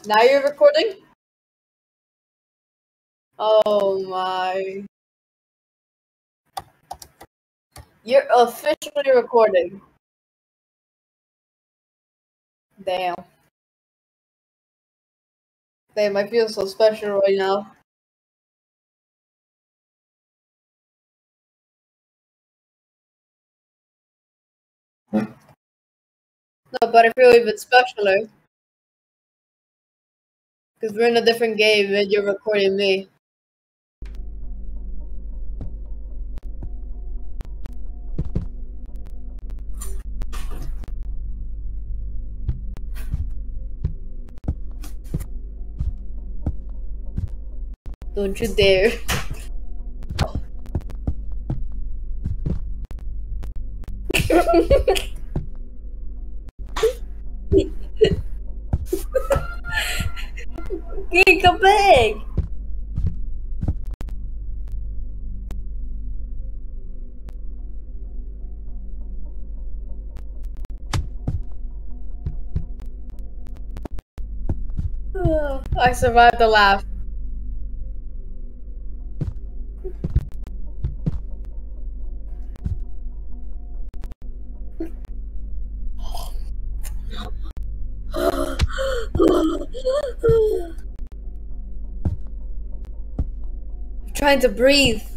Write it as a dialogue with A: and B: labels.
A: Now you're recording? Oh my. You're officially recording. Damn. Damn, I feel so special right now. No, but I feel even specialer. Because we're in a different game and you're recording me. Don't you dare. Hey, come back! I survived the laugh. I'm trying to breathe.